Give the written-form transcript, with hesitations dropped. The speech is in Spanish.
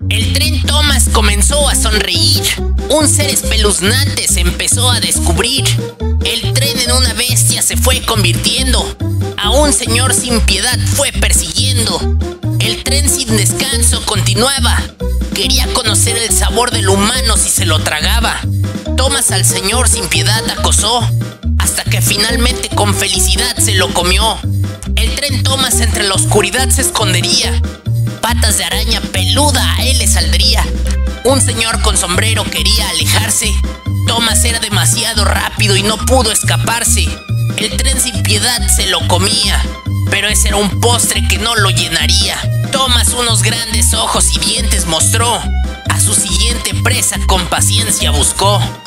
El tren Thomas comenzó a sonreír. Un ser espeluznante se empezó a descubrir. El tren en una bestia se fue convirtiendo. A un señor sin piedad fue persiguiendo. El tren sin descanso continuaba. Quería conocer el sabor del humano si se lo tragaba. Thomas al señor sin piedad acosó, hasta que finalmente con felicidad se lo comió. El tren Thomas entre la oscuridad se escondería. Patas de araña peluda a él le saldría. Un señor con sombrero quería alejarse. Thomas era demasiado rápido y no pudo escaparse. El tren sin piedad se lo comía, pero ese era un postre que no lo llenaría. Thomas unos grandes ojos y dientes mostró. A su siguiente presa con paciencia buscó.